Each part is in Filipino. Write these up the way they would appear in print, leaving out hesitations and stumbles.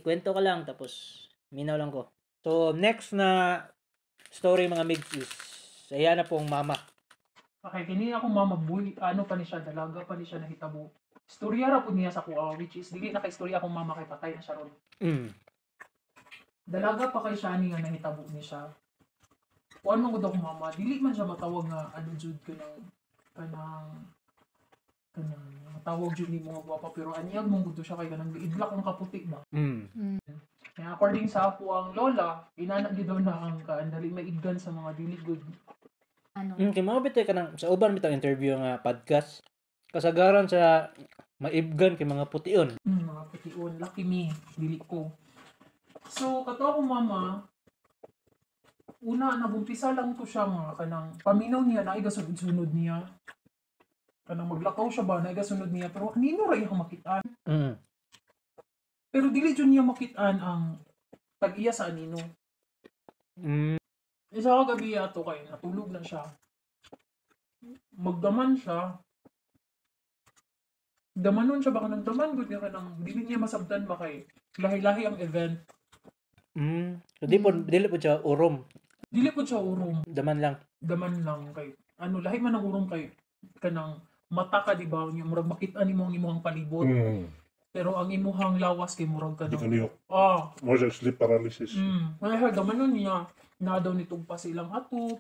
kwento ka lang tapos minaw lang ko. So next na story mga migs is ayan na pong mama. Okay, kini ako mama boy, ano pa ni siya, dalaga pa ni siya nahitabo. Istorya ra po niya sa kuha, which is dili naka-istorya akong mama kay patay na siya ron. Dalaga pa kay siya ni nga nahitabo ni siya. Kuan man gud ako mama, dili man siya matawag nga ano jud kanang matawag jud ni mga gwapa pero anyag mong gud siya kay kanang giidlak ang kaputi ba. Kaya according sa ako ang lola, inana gid daw na ang kaandali maidgan sa mga dili good. Ano? Kay mga bitay ka ng sa uban bitang interview nga podcast. Kasagaran sa maibgan kay mga putiyon. Mga putiyon, lucky me, dili ko. So, kato ako mama, una, nagumpisa lang to siya nga, kanang paminaw niya, na igasunod niya. Kanang maglakaw siya ba, na igasunod niya, pero nino ra iyang makitaan. Pero dili dyan niya makitaan ang tag-iya sa anino. Isa ka gabi ato kay, natulog na siya. Magdaman siya. Damanon siya baka nang daman gud niya kanang dili niya masabtan ba kay lahi-lahi ang event. So dili po siya urom. Dili po siya urong. Daman lang Kay ano lahi man ang urong kay kanang mata ka di ba nya murag makita nimo ang imong palibot. Pero ang imuhang lawas kay murag ka Di kaniyok. Ah. Mo siya sleep paralysis. Kaya damanon niya na daw nitong pa silang hatop.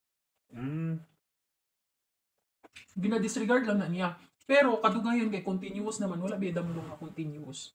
Gina-disregard lang na niya. Pero kadugayon kay continuous naman wala biya damlong na continuous.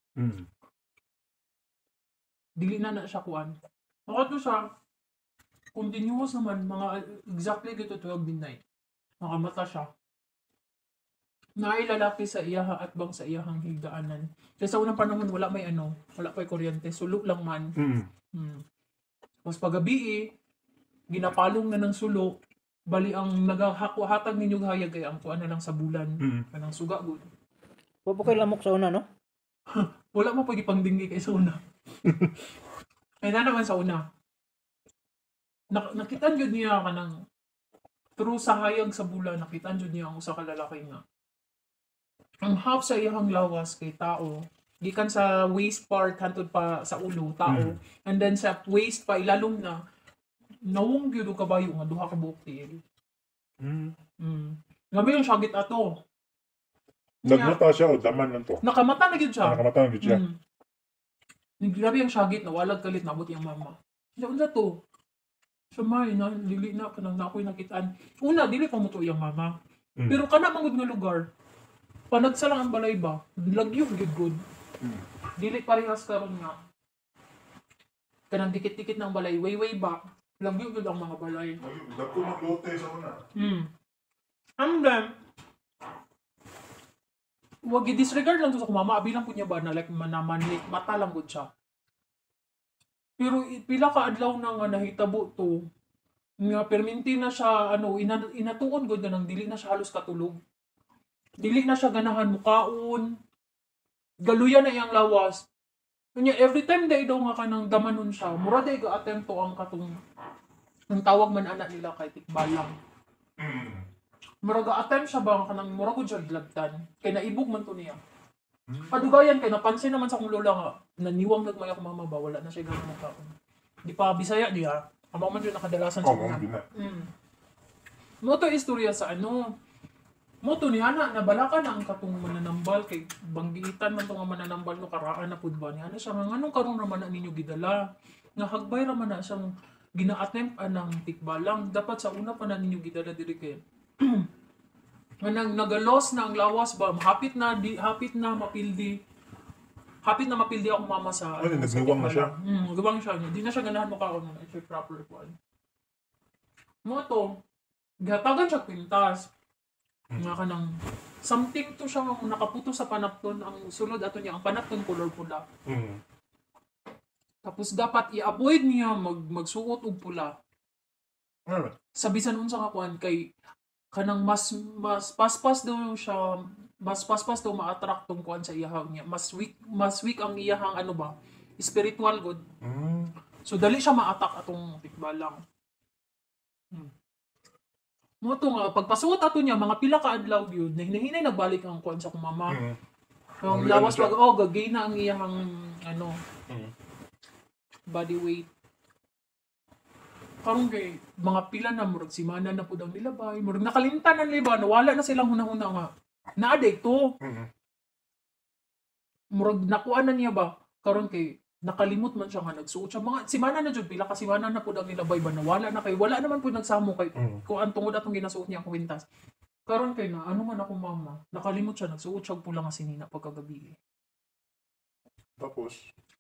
Dili na siya kuan. Makato siya continuous naman mga exactly dito 12 midnight. Nakamata siya. Nailalaki sa iyaha at bang sa iyahang higdaanan. Kasi sa unang panahon wala may wala pa kuryente, sulo lang man. Tapos paggabi ginapalong na ng sulo. Bali ang naghahatag ninyo hayag ay ang kuan na lang sa bulan. Kanang suga gud. Wa po kay lamok sa una no? Wala mo pwede pangdinggi kay sa una. Ay na naman sa una. Nakitaan jud niya kanang through sa hayag sa bulan, nakitaan jud niya ang usa ka lalaki nga. Ang half sa iyang lawas kay tao, gikan sa waist part hantod pa sa ulo tao, and then sa waist pa ilalom na nawong gyud og kabayo nga duha ka buok tiil. Gabi yung syagit ato. Nagmata siya o daman lang to? Nakamata na gyud siya. Nakamata na gyud siya. Grabe yung syagit na walag kalit nabot yung mama. Unsa to? Sa may na dili na kanang nakoy nakitaan. Una dili pa mo to yung mama. Pero kana mangud nga lugar. Panagsa lang ang balay ba? Lagyo gyud good. Dili parehas karon nga. Kanang dikit-dikit ng balay way back. Lagyo gyud ang mga balay. Dako maglote sa una. And then wag i-disregard lang to sa mama, bilang po niya ba na like manamanlik, mata lang gud siya. Pero pila ka adlaw na nga nahitabo to, nga perminti na siya, inatuon gud na nang dili na siya halos katulog. Dili na siya ganahan mukaon. Galuyan na iyang lawas. Kanya every time day daw nga kanang damanon siya, mura day ga-attempt to ang katong ang tawag man anak nila kay tikbalang. Mura ga-attempt siya ba kanang mura gud siya gilagtan. Kay naibog man to niya. Padugayan kay napansin naman sa akong lola nga naniwang nagmaya ko mama ba wala na siya ganun makaon. Di pa Bisaya diha. Amo man jud nakadalasan sa una. Moto istorya sa Moto ni ana nabalakan ang katong mananambal kay banggitan man tong mananambal no karaan na pud ba ni ana siya nga nganong karon ra man na ninyo gidala nga hagbay ra man na siyang gina-attempt anang tikbalang dapat sa una pa na ninyo gidala diri kay nang nagalos na ang lawas ba hapit na mapildi ako mama sa nagawang na siya. Gawang siya di na siya ganahan mo kaon na siya proper one moto gihatagan siya pintas nga kanang something to siya nga nakaputo sa panapton ang sulod ato niya ang panapton color pula. Tapos dapat i-avoid niya magsuot og pula. Sa bisan unsa nga kuan kay kanang mas paspas daw siya mas paspas daw ma-attract tong kuan sa iyahang niya. Mas weak ang iyahang spiritual god. So dali siya ma-attack atong tikbalang. Moto nga pagpasuot ato niya mga pila ka adlaw gyud hinahinay nagbalik ang kuan sa akong mama. Ang lawas pag gagay na ang iyang Mm. Body weight. Karon kay mga pila na murag simana na pud ang nilabay, murag nakalimtan ang liba, wala na silang hunahuna nga. Naa-addict to. Mm. Murag nakuha na niya ba karon kay nakalimot man siya nga nagsuot siya mga simana na jud pila ka simana na pud ang nilabay ba nawala na kay wala naman pud nagsamo kay Mm. kung ang tungod atong ginasuot niya ang kwintas. Karon kay na ano man ako mama, nakalimot siya nagsuot siya og pula nga sinina pagkagabi. Tapos,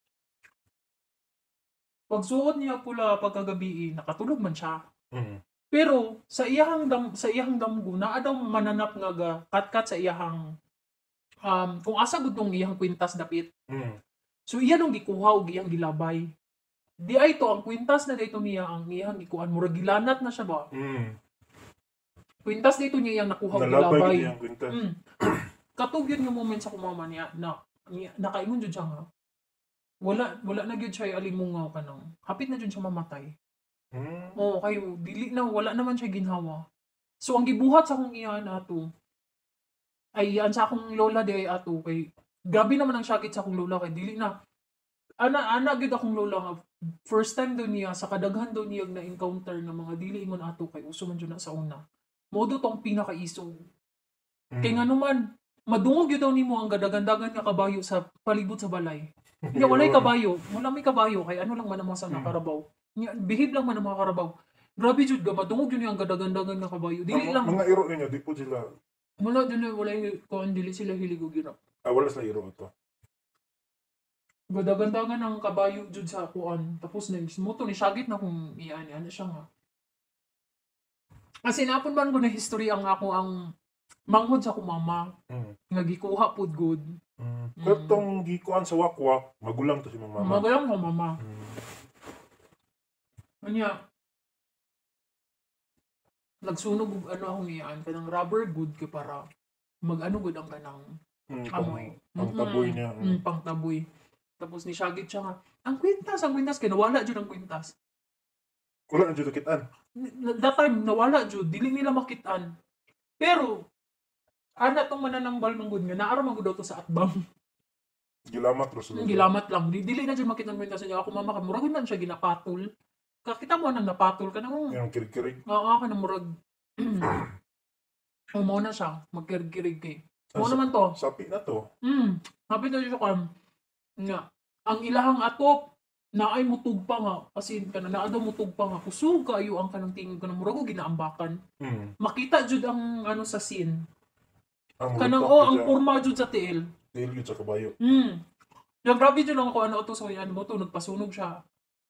Pagsuot niya pula pagkagabi, nakatulog man siya. mm. Pero sa iyang damgo naa daw mananap nga ga kat sa iyang kung asa gud tong iyang kwintas dapit. Mm. So iya nung gikuha og iyang gilabay. Di ay to ang kwintas na dito niya ang iyang gikuan murag gilanat na siya ba. Mm. Kwintas dito niya iyang nakuha og Nalabay gilabay. ko yung kwintas. Mm. Katug yun nga moment sa kumama niya na nakaingon jud siya nga. Wala na gyud siya alimungaw kanang. Hapit na jud siya mamatay. Mm. Oo, kayo dili na wala naman siya ginhawa. So ang gibuhat sa akong iyan ato ay yan sa akong lola di ay ato kay grabe naman ang sakit sa akong lola kay dili na ana gyud akong lola nga first time daw niya sa kadaghan daw niya na encounter nga mga dili ingon ato kay uso man jud na sa una. Modo tong pinakaiso. Mm. Kay nga naman madungog yun daw nimo ang gadagandagan nga kabayo sa palibot sa balay. Hindi, walay kabayo. Wala may kabayo. Kaya ano lang man ang mga sa nakarabaw. Bihib lang man ang mga karabaw. Grabe jud ga, madungog yun yung gadagandagan nga kabayo. Dili lang. Mga iro ninyo, di po sila, Wala dyan wala yung kung dili sila hiligog yun. wala sila iro ito. Gadagandagan ang kabayo jud sa kuan. Tapos na mo to ni Shagit na kung iyan. Ano siya nga. Kasi napon man ko na history ang ako ang manghod sa kumama. Mm. Nga gikuha pud good. Mm. Katong gikuan sa wakwa, magulang to si mama. Magalang ko mama. Mm. Kanya, nagsunog og ano akong iyan, kanang rubber good kay para mag-ano good ang kanang Mm. amoy. Ang taboy niya. Mm. Pangtaboy. Tapos ni Shagit siya nga, ang kwintas, kaya nawala jud ang kwintas. Wala na dito kitaan. That time, nawala jud, dili nila makitaan. Pero, ana tong mananambal ng good nga, naara man gud daw to sa atbang. Gilamat ro sila. Gilamat lang, dili na jud makita ang kwintas niya. Ako mama ka, murag man siya ginapatol. Kakita mo nang napatol ka nang Yung kirig-kirig. oo ka na murag. Mo na siya, magkirgirig kay. Mo Ah, naman to. Sapi na to. Happy na siya kan. Nga, ang ilahang atop na ay mutugpa nga kasi kana naa daw mutugpa nga kusog kaayo ang kanang tingin kanang murag og ginaambakan. Mm. Makita jud ang ano sa scene. Ang Kanang multok ang siya. porma jud sa tiil. Dili sa kabayo. Yung grabe jud lang ako ano to sa yan mo to nagpasunog siya.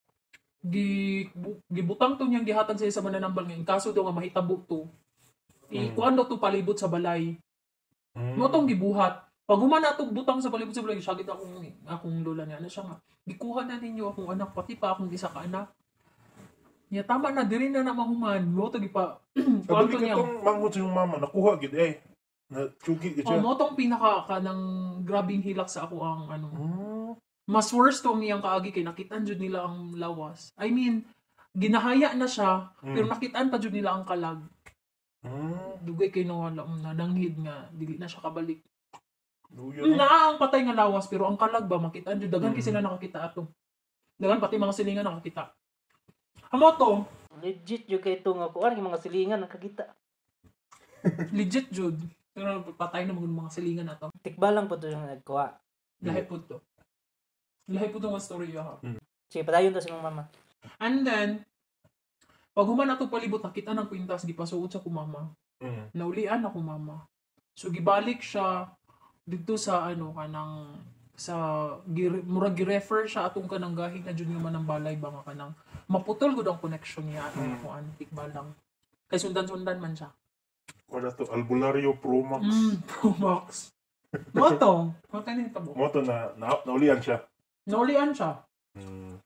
Gibutang to niyang gihatag sa mananambal nga in kaso daw nga mahitabo to. Kuan daw to palibot sa balay. Mm. Mo tong gibuhat. Pag humana itong butang sa palibot sa balay, syagit akong lola niya. Ano siya nga, gikuha na ninyo akong anak, pati pa akong isa ka anak. Niya, tama na, diri na mahuman. Mo to gipa, kuwanto Sabi niya. katong manghod sa yung mama, nakuha gid eh. Na chugi gid siya. Mo tong pinaka kanang grabing hilak sa ako ang ano. Mm. Mas worse tong niyang kaagi kay nakitaan jud nila ang lawas. I mean, ginahaya na siya, pero nakitaan pa jud nila ang kalag. Mm. Dugay kay nawala nananghid nga, dili na siya kabalik. Duyo na. Naa ang patay nga lawas pero ang kalag ba makitaan jud daghan kay sila nakakita ato. Daghan pati mga silingan nakakita. Amo to, Legit yung kay ito nga kuan yung mga silingan nakakita. legit jud. Pero patay na mga silingan ato. Tikba lang po to yung nagkuha. Lahi pud to. Lahi pud nga story ha. Sige, padayon to si mong mama. And then pag human ato palibot nakita ng kwintas gipasuot sa kumama. Mm. Naulian ako mama. So gibalik siya dito sa ano kanang sa murag gi-refer siya atong kanang gahi na jud nga man ang balay ba nga kanang maputol gud ang connection niya atong ko antik balang. Kay sundan-sundan man siya. Wala to, Albulario Pro Max. Pro Max. Mo to. Mo tayo nito mo. Mo to naulian siya. Naulian siya. Mm.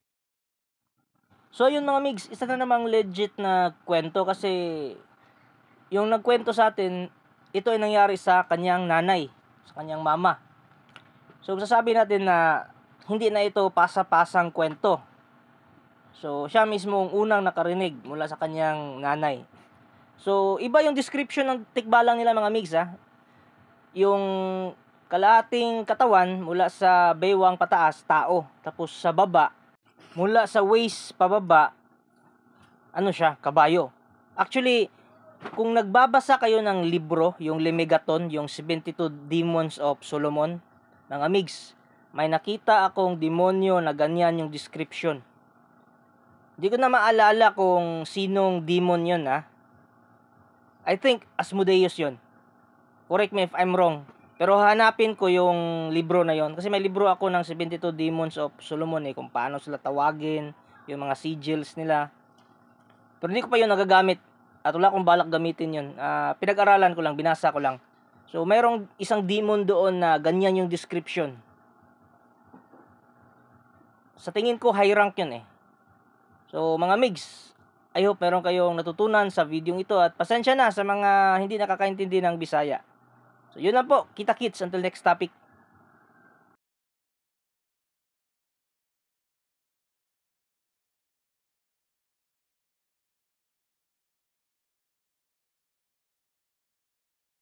So yun mga migs, isa na namang legit na kwento kasi yung nagkwento sa atin, ito ay nangyari sa kanyang nanay, sa kanyang mama. So sasabi natin na hindi na ito pasa-pasang kwento. So siya mismo ang unang nakarinig mula sa kanyang nanay. So iba yung description ng tikbalang nila mga migs ha. Yung kalahating katawan mula sa baywang pataas, tao. Tapos sa baba, mula sa waist pababa, ano siya, kabayo. Actually, kung nagbabasa kayo ng libro, yung Lemegaton, yung 72 Demons of Solomon, ng Amigs, may nakita akong demonyo na ganyan yung description. Hindi ko na maalala kung sinong demon yun, ha. I think Asmodeus yun. Correct me if I'm wrong. Pero hanapin ko yung libro na yon, kasi may libro ako ng 72 Demons of Solomon kung paano sila tawagin, yung mga sigils nila. Pero hindi ko pa yun nagagamit. At wala akong balak gamitin yun. Pinag-aralan ko lang, binasa ko lang. So, mayroong isang demon doon na ganyan yung description. Sa tingin ko, high rank yun eh. So, mga migs, I hope meron kayong natutunan sa video ito. At pasensya na sa mga hindi nakakaintindi ng Bisaya. So, yun lang po. Kita-kits until next topic.